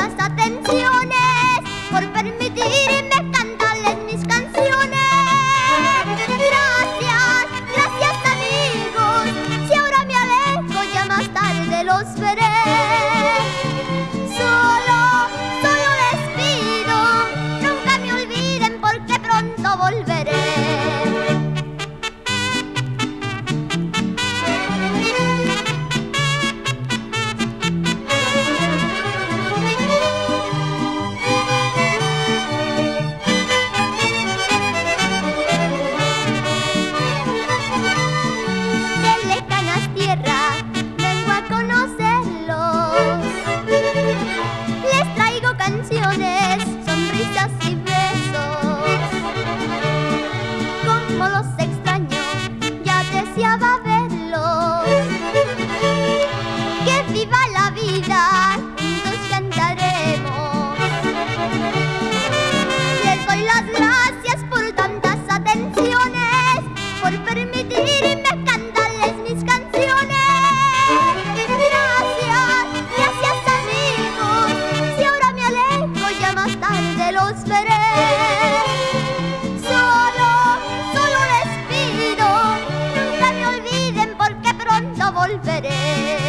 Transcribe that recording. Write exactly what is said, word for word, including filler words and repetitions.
tantas atenciones, por permitirme cantarles mis canciones. Gracias, gracias amigos, si ahora me alejo ya más tarde los veré. Solo, solo les pido, nunca me olviden porque pronto volveré. Canciones, sonrisas y besos. Como los extraño, ya deseaba verlos. Que viva la vida, juntos cantaremos. Les doy las gracias por tantas atenciones, por permitirme cantarles mis canciones. Más tarde los veré. Solo, solo les pido, nunca me olviden porque pronto volveré.